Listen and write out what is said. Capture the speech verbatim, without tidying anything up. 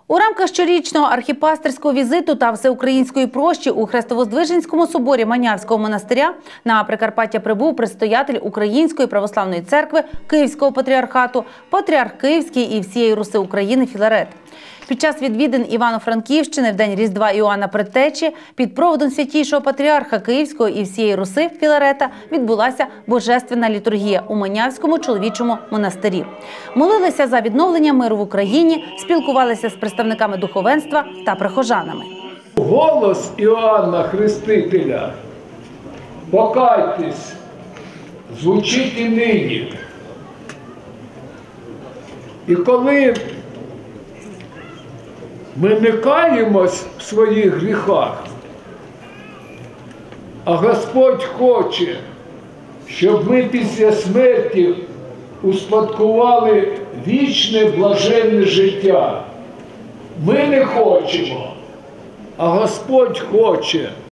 У рамках щорічного архіпастерського візиту та всеукраїнської прощі у Хрестовоздвиженському соборі Манявського монастиря на Прикарпаття прибув предстоятель Української православної церкви Київського патріархату, патріарх Київський і всієї Руси України Філарет. Під час відвідин Івано-Франківщини в день Різдва Іоанна Предтечі під проводом святійшого патріарха Київського і всієї Руси Філарета відбулася божественна літургія у Манявському чоловічому монастирі. Молилися за відновлення миру в Україні, спілкувалися з представниками духовенства та прихожанами. Голос Іоанна Хрестителя «Покайтесь» звучить і нині. І коли ми не каємось в своїх гріхах, а Господь хоче, щоб ми після смерті успадкували вічне блаженне життя. Ми не хочемо, а Господь хоче.